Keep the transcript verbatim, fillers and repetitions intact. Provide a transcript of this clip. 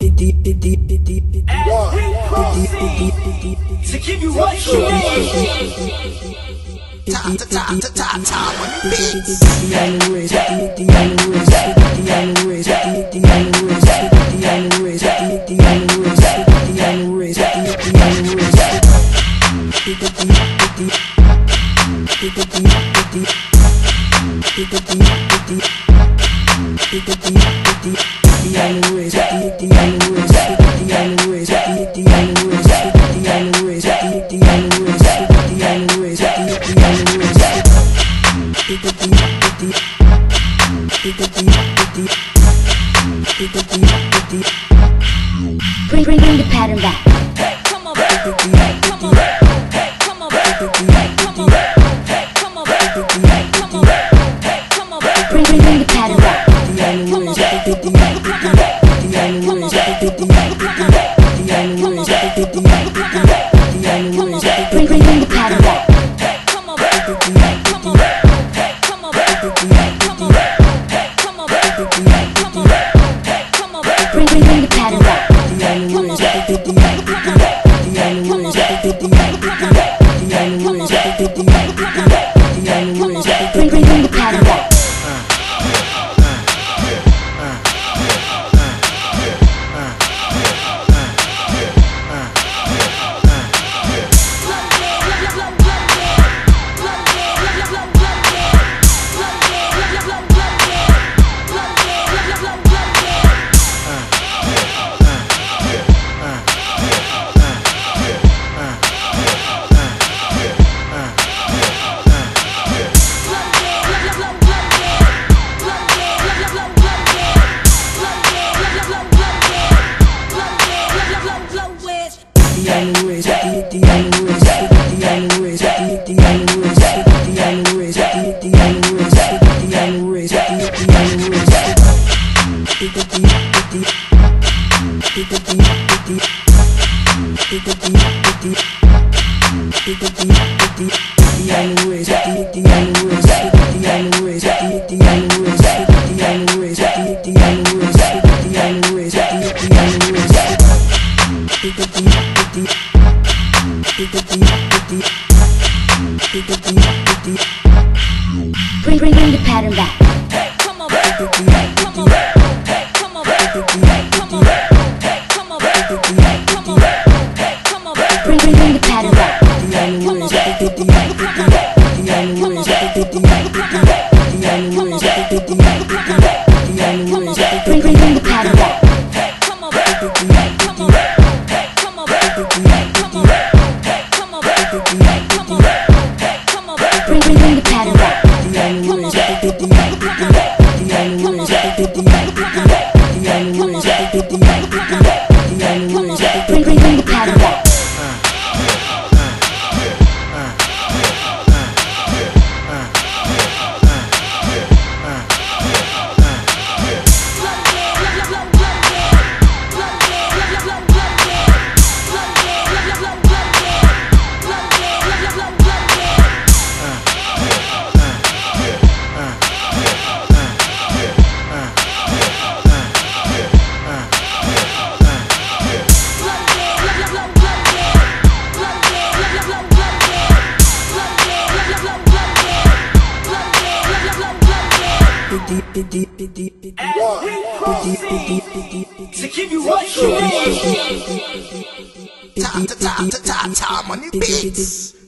To give you what you need. Time to time to time time on the beats. Bring, bring, bring the pattern back. Come on, come on, come on, come on, come on, come on, come on, come on, bring, bring, bring the pattern back. Come on, come on, come on, bring, bring, bring the pattern back. come on, come on, come on, come on, come on, come on, come on, bring, bring, bring the pattern back. come on, come on, bring, bring, bring the pattern back. Bring, bring, bring the pattern back. come on, come on, come on, come on, come on, come on, come on, Bring, bring, bring the pattern back. come on, come on, Bring, bring, bring the pattern back. come on, come on, come on, come on, come on, come on, come on, Bring, bring, bring the pattern back. come on, Bring, bring, bring the pattern back. To give you what you need. Time to time to time time on the beats.